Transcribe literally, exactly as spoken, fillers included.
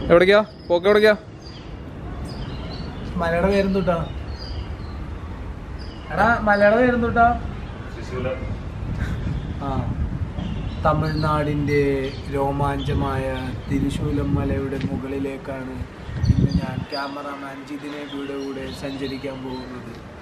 എവിടേക്കാ പോക്ക്? എവിടേക്കാ? മലയുടെ പേരെന്തുട്ടാ എടാ? മലയുടെ പേരെന്തുട്ടാ? ആ, തമിഴ്നാടിൻ്റെ രോമാഞ്ചമായ തിരുശൂലം മലയുടെ മുകളിലേക്കാണ് ഇന്ന് ഞാൻ ക്യാമറാമാൻ ജിതിനെ കൂടെ കൂടെ സഞ്ചരിക്കാൻ പോകുന്നത്.